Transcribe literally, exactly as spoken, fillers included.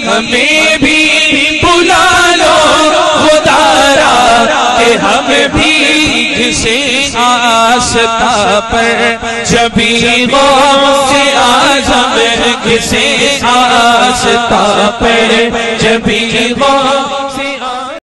हमें भी बुला लो खुदारा कि हम भी घिसे आस्था पर, जबी गौसे आज़म घिसे आस्था पर।